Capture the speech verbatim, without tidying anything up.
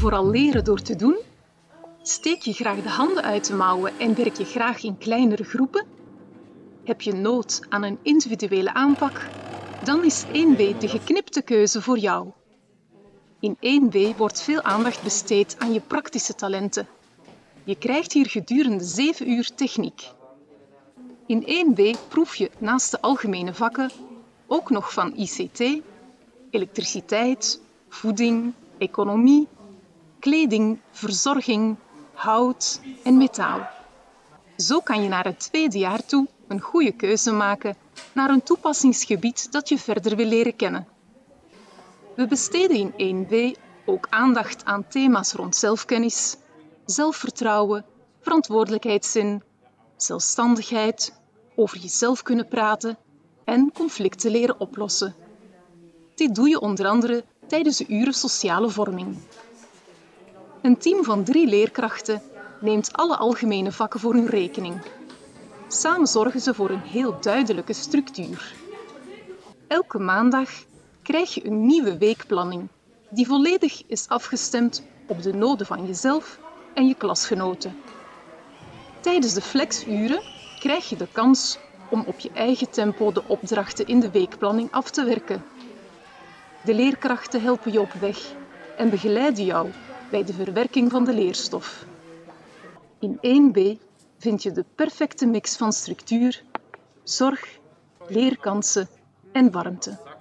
vooral leren door te doen? Steek je graag de handen uit de mouwen en werk je graag in kleinere groepen? Heb je nood aan een individuele aanpak? Dan is één W de geknipte keuze voor jou. In één W wordt veel aandacht besteed aan je praktische talenten. Je krijgt hier gedurende zeven uur techniek. In één W proef je naast de algemene vakken ook nog van I C T, elektriciteit, voeding, economie, kleding, verzorging, hout en metaal. Zo kan je naar het tweede jaar toe een goede keuze maken naar een toepassingsgebied dat je verder wil leren kennen. We besteden in één W ook aandacht aan thema's rond zelfkennis, zelfvertrouwen, verantwoordelijkheidszin, zelfstandigheid, over jezelf kunnen praten en conflicten leren oplossen. Dit doe je onder andere tijdens de uren sociale vorming. Een team van drie leerkrachten neemt alle algemene vakken voor hun rekening. Samen zorgen ze voor een heel duidelijke structuur. Elke maandag krijg je een nieuwe weekplanning die volledig is afgestemd op de noden van jezelf en je klasgenoten. Tijdens de flexuren krijg je de kans om op je eigen tempo de opdrachten in de weekplanning af te werken. De leerkrachten helpen je op weg en begeleiden jou bij de verwerking van de leerstof. In één B vind je de perfecte mix van structuur, zorg, leerkansen en warmte.